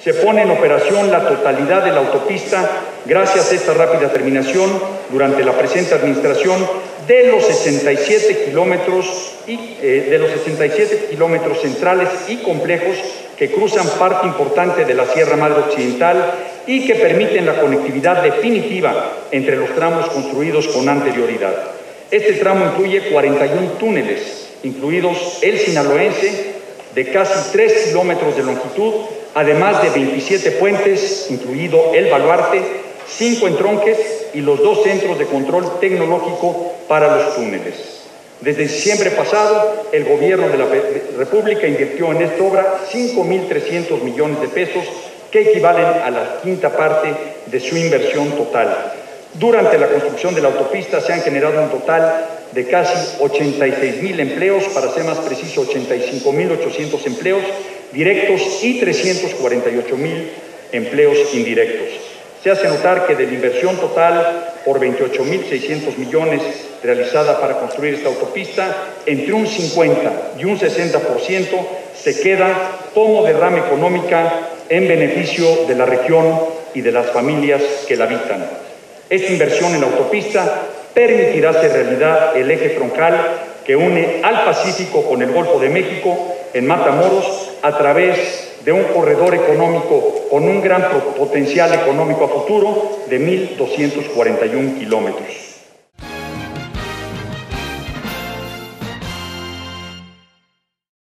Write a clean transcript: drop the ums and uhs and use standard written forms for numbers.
Se pone en operación la totalidad de la autopista gracias a esta rápida terminación durante la presente administración de los 67 kilómetros centrales y complejos que cruzan parte importante de la Sierra Madre Occidental y que permiten la conectividad definitiva entre los tramos construidos con anterioridad. Este tramo incluye 41 túneles, incluidos el sinaloense, de casi 3 kilómetros de longitud, además de 27 puentes, incluido el Baluarte, 5 entronques y los 2 centros de control tecnológico para los túneles. Desde diciembre pasado, el Gobierno de la República invirtió en esta obra 5.300 millones de pesos, que equivalen a la quinta parte de su inversión total. Durante la construcción de la autopista se han generado un total de casi 86.000 empleos, para ser más preciso, 85.800 empleos directos y 348.000 empleos indirectos. Se hace notar que de la inversión total por 28.600 millones realizada para construir esta autopista, entre un 50 y un 60% se queda como derrama económica en beneficio de la región y de las familias que la habitan. Esta inversión en la autopista permitirá hacer realidad el eje troncal que une al Pacífico con el Golfo de México en Matamoros a través de un corredor económico con un gran potencial económico a futuro de 1.241 kilómetros.